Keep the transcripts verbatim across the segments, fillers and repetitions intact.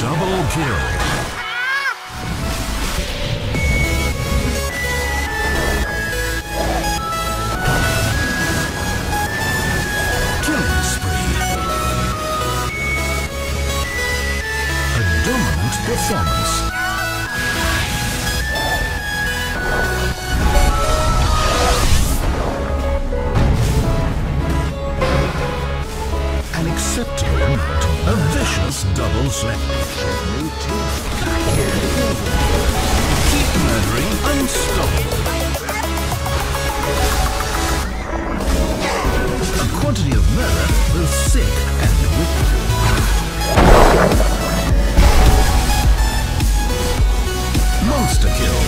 Double kill. Killing spree. A dominant performance. An acceptable amount. A vicious double slap. Keep murdering unstoppable. A quantity of murder both sick and wicked. Monster kill.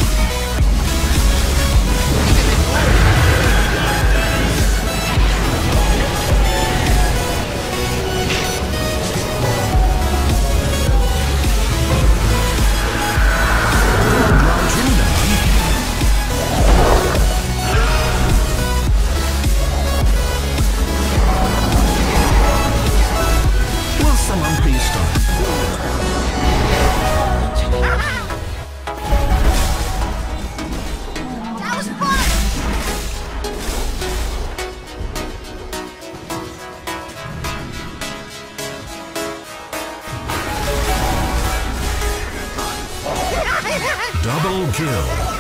Someone please stop. That was fun! Double kill.